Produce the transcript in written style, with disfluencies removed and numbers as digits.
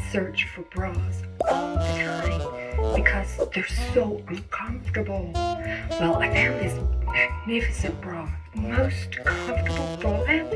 search for bras all the time because they're so uncomfortable. Well, I found this magnificent bra, most comfortable bra ever.